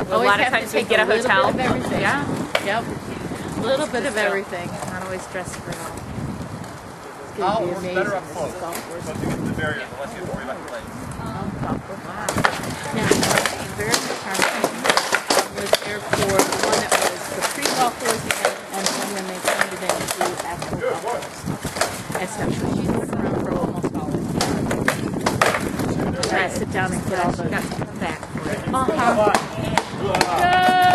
A lot of times we get a hotel. Bit of everything. Yeah. Yep. A little bit of everything. Not always dressed for it all. It's going to be amazing. This is golf course. Once you get to the very end, unless you have to worry about the legs. Golf course. Wow. Now, very was there for the one that was the pre-golf course and one when they turned it into actual golf course. And so she's been around for almost all of it. I sit down and get all the Got back. Good.